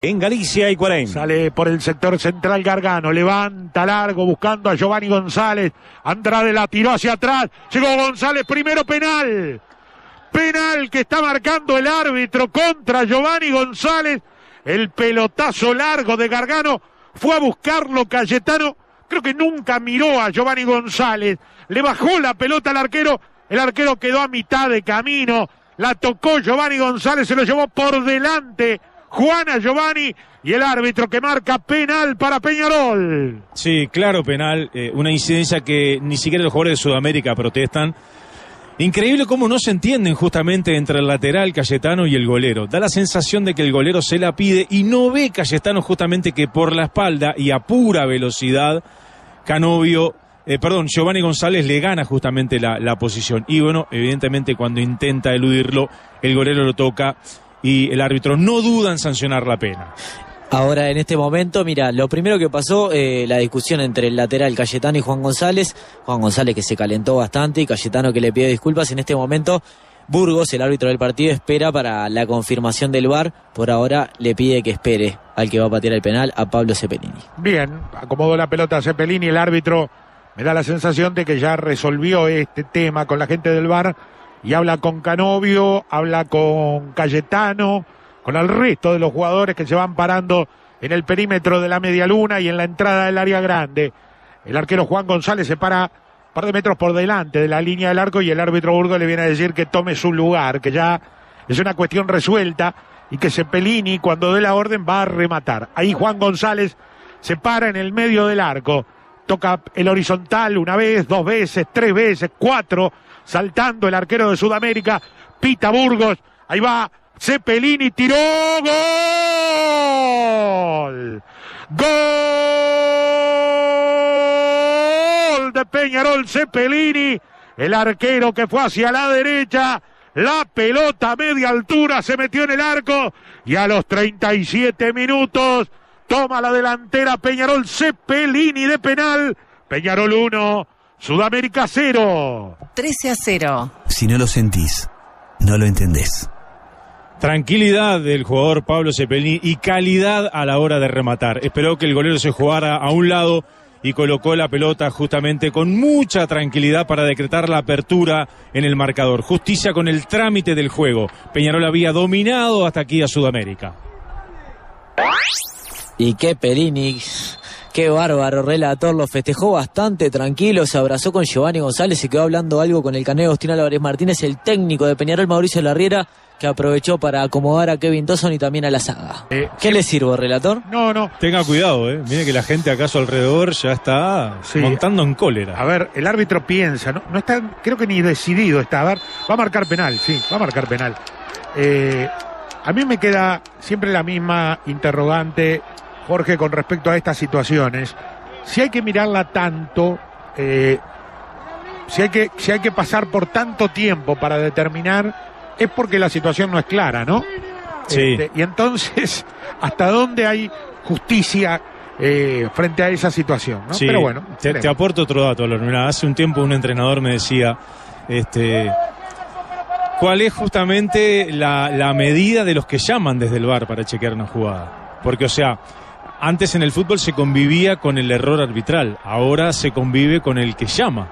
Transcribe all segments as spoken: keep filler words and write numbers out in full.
En Galicia y Cuarén. Sale por el sector central Gargano, levanta largo buscando a Giovanni González. Andrade la tiró hacia atrás, llegó González, primero penal. Penal que está marcando el árbitro contra Giovanni González. El pelotazo largo de Gargano, fue a buscarlo Cayetano, creo que nunca miró a Giovanni González. Le bajó la pelota al arquero, el arquero quedó a mitad de camino. La tocó Giovanni González, se lo llevó por delante Juana Giovanni, y el árbitro que marca penal para Peñarol. Sí, claro, penal, eh, una incidencia que ni siquiera los jugadores de Sudamérica protestan. Increíble cómo no se entienden justamente entre el lateral Cayetano y el golero. Da la sensación de que el golero se la pide y no ve Cayetano justamente que por la espalda y a pura velocidad Canovio, eh, perdón, Giovanni González le gana justamente la, la posición. Y bueno, evidentemente cuando intenta eludirlo, el golero lo toca y el árbitro no duda en sancionar la pena. Ahora, en este momento, mira, lo primero que pasó, eh, la discusión entre el lateral Cayetano y Juan González. Juan González que se calentó bastante y Cayetano que le pide disculpas. En este momento, Burgos, el árbitro del partido, espera para la confirmación del V A R. Por ahora le pide que espere al que va a patear el penal, a Pablo Cepelini. Bien, acomodó la pelota a Cepelini, el árbitro me da la sensación de que ya resolvió este tema con la gente del V A R y habla con Canovio, habla con Cayetano, con el resto de los jugadores que se van parando en el perímetro de la media luna y en la entrada del área grande. El arquero Juan González se para un par de metros por delante de la línea del arco y el árbitro Burgos le viene a decir que tome su lugar, que ya es una cuestión resuelta y que Cepelini, cuando dé la orden, va a rematar. Ahí Juan González se para en el medio del arco, toca el horizontal una vez, dos veces, tres veces, cuatro, saltando el arquero de Sudamérica, pita Burgos, ahí va Cepelini, tiró, gol, gol de Peñarol. Cepelini, el arquero que fue hacia la derecha, la pelota a media altura se metió en el arco y a los treinta y siete minutos toma la delantera Peñarol. Cepelini de penal, Peñarol uno, Sudamérica cero. trece a cero. Si no lo sentís, no lo entendés. Tranquilidad del jugador Pablo Cepelini y calidad a la hora de rematar. Esperó que el golero se jugara a un lado y colocó la pelota justamente con mucha tranquilidad para decretar la apertura en el marcador. Justicia con el trámite del juego. Peñarol había dominado hasta aquí a Sudamérica. Y qué Pelini, qué bárbaro relator, lo festejó bastante tranquilo, se abrazó con Giovanni González y quedó hablando algo con el caneo Agustín Álvarez Martínez, el técnico de Peñarol Mauricio Larriera, que aprovechó para acomodar a Kevin Dawson y también a la saga. Eh, ¿Qué le sirvo, relator? No, no. Tenga cuidado, eh. Mire que la gente acá a su alrededor ya está sí. montando en cólera. A ver, el árbitro piensa, no, no está, creo que ni decidido está. A ver, va a marcar penal, sí, va a marcar penal. Eh, a mí me queda siempre la misma interrogante, Jorge, con respecto a estas situaciones. Si hay que mirarla tanto, eh, si hay que, si hay que pasar por tanto tiempo para determinar, es porque la situación no es clara, ¿no? Sí. Este, y entonces, ¿hasta dónde hay justicia eh, frente a esa situación, ¿no? Sí. Pero bueno. Te, te aporto otro dato, Alor. Mirá, hace un tiempo un entrenador me decía, este, ¿cuál es justamente la, la medida de los que llaman desde el V A R para chequear una jugada? Porque, o sea, antes en el fútbol se convivía con el error arbitral, ahora se convive con el que llama.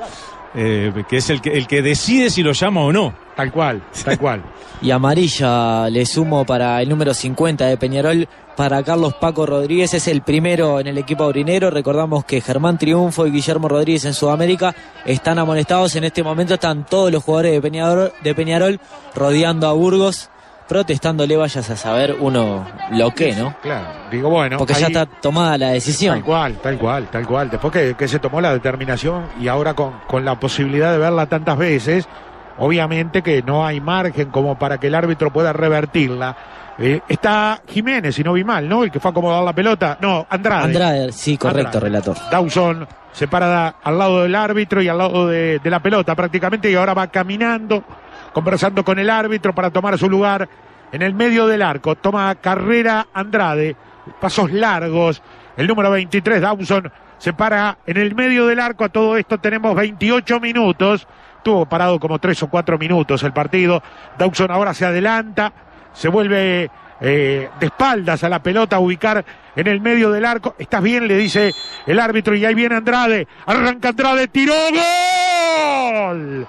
Eh, que es el que, el que decide si lo llama o no. Tal cual, tal cual. Y amarilla le sumo para el número cincuenta de Peñarol, para Carlos Paco Rodríguez, es el primero en el equipo aurinero. Recordamos que Germán Triunfo y Guillermo Rodríguez en Sudamérica están amonestados. En este momento están todos los jugadores de Peñarol, de Peñarol rodeando a Burgos, protestándole, vayas a saber uno lo que, ¿no? Claro, digo, bueno. Porque ahí ya está tomada la decisión. Tal cual, tal cual, tal cual. Después que, que se tomó la determinación y ahora con, con la posibilidad de verla tantas veces, obviamente que no hay margen como para que el árbitro pueda revertirla. Eh, está Jiménez, si no vi mal, ¿no? El que fue a acomodar la pelota. No, Andrade. Andrade, sí, correcto, Andrade. Relator. Dawson se para al lado del árbitro y al lado de, de la pelota prácticamente, y ahora va caminando, conversando con el árbitro para tomar su lugar en el medio del arco. Toma carrera Andrade, pasos largos, el número veintitrés, Dawson, se para en el medio del arco. A todo esto tenemos veintiocho minutos, tuvo parado como tres o cuatro minutos el partido. Dawson ahora se adelanta, se vuelve eh, de espaldas a la pelota, a ubicar en el medio del arco. ¿Estás bien?, le dice el árbitro, y ahí viene Andrade. Arranca Andrade, tiró, ¡gol!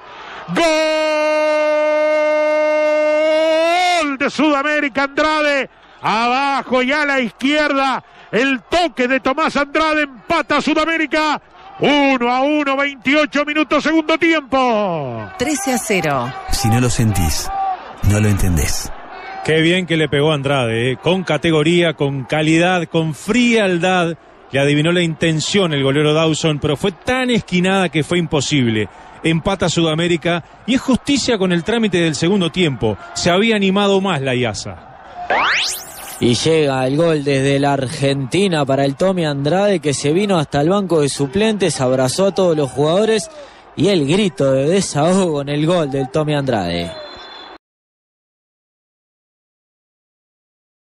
¡Gol de Sudamérica! Andrade, abajo y a la izquierda. El toque de Tomás Andrade, empata Sudamérica. uno a uno, veintiocho minutos, segundo tiempo. trece a cero. Si no lo sentís, no lo entendés. Qué bien que le pegó Andrade, ¿eh? Con categoría, con calidad, con frialdad. Le adivinó la intención el golero Dawson, pero fue tan esquinada que fue imposible. Empata Sudamérica y es justicia con el trámite del segundo tiempo. Se había animado más la I A S A. Y llega el gol desde la Argentina para el Tommy Andrade, que se vino hasta el banco de suplentes, abrazó a todos los jugadores y el grito de desahogo en el gol del Tommy Andrade.